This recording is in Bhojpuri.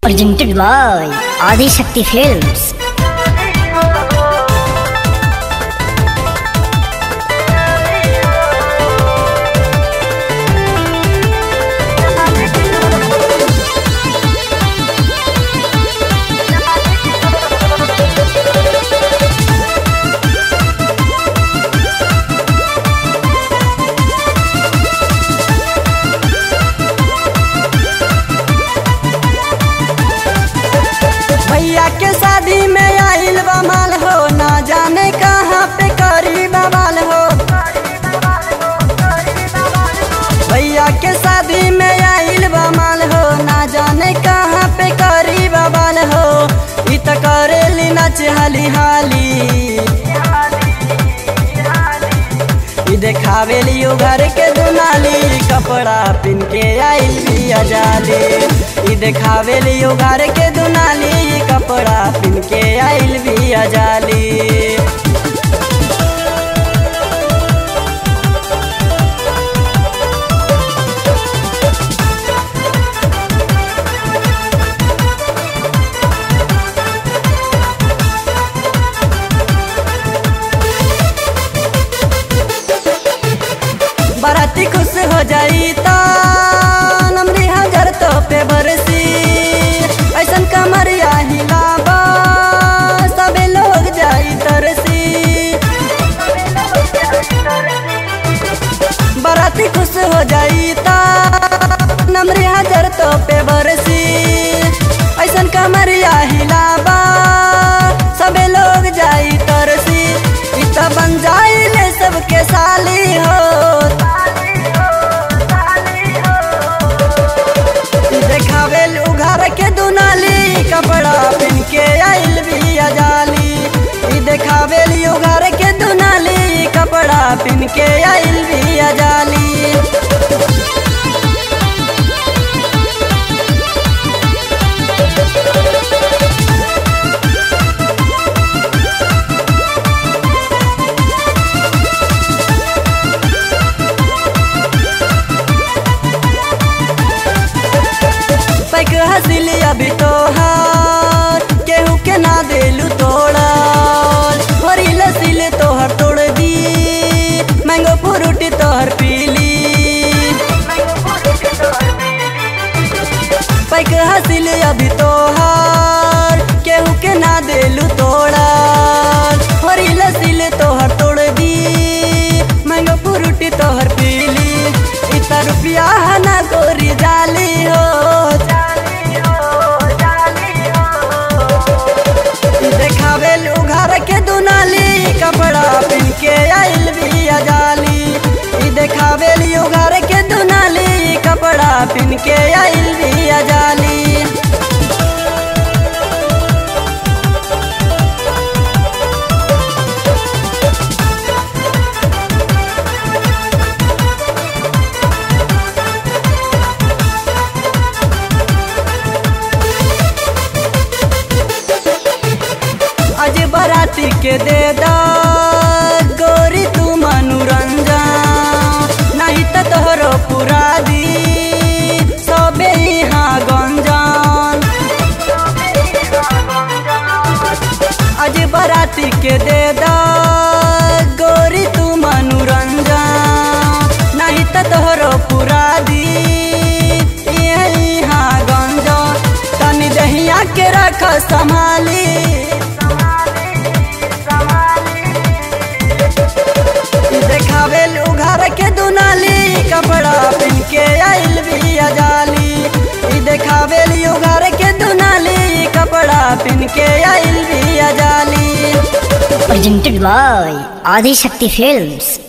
Presented by Adi Shakti Films. भैया के शादी में आइल बमाल हो, ना जाने कहाँ पे करी बवाल हो। भैया के शादी में आइल बमाल हो, ना जाने कहाँ पे करी बवाल हो। इ त करेली नाच हाली हाली, इ देखावेली घर के दुनाली, कपड़ा पिन के आइल बिया जाली। इ देखावेली घर के दुनाली, कपड़ा पिन के आइल बिया जाली। बाराती खुश हो जाई ता नमरी हजार तो पे बरसी, ऐसन कमरिया हिलाबा सबे लोग जाई तरसी। बाराती खुश हो जाई ता नमरी हजार तो पे बरसी, ऐसन कमरिया हिलाबा सबे लोग जाई तरसी। इ त बन जाइले सबके साली हो, घर के दुनाली, कपड़ा पिन के आइल बिया जाली। इ देखावेली घर के दुनाली, कपड़ा पिन के आइल बिया जाली। पैक हसीली अभी तोहार, केहू के ना देलू तोड़ा। हरी लसील तोहर तोड़ दी, मैंगो फ्रूटी तोहर पीली। पैक हसील अभी तोहार, केहू के ना देलू तोड़ा। हरी लसील तोहर तोड़ दी, मैंगो फ्रूटी तोहर पीली। इतना रुपया ना गोरी जाली हो, देखावेलू घर के दुनाली, कपड़ा पिन के आइल बिया जाली। इ देखावेलू घर के दुनाली, कपड़ा पिन के आइल बिया जाली। आज बाराती के दे दा गोरी तू मनोरंजन, नहीं तो तोहरो पुरा दी सबे यहाँ गंजन। आज बाराती के दे दा गोरी तू मनोरंजन, नहीं तो तोहरो पुरा दी यहाँ गंजन। तनी दहिया के रख संभाली, देखावेलू घर के दुनाली, कपड़ा पिन के आइल बिया जाली। इ देखावेलू घर के दुनाली, कपड़ा पिन के आइल बिया जाली। Presented by Adi Shakti Films.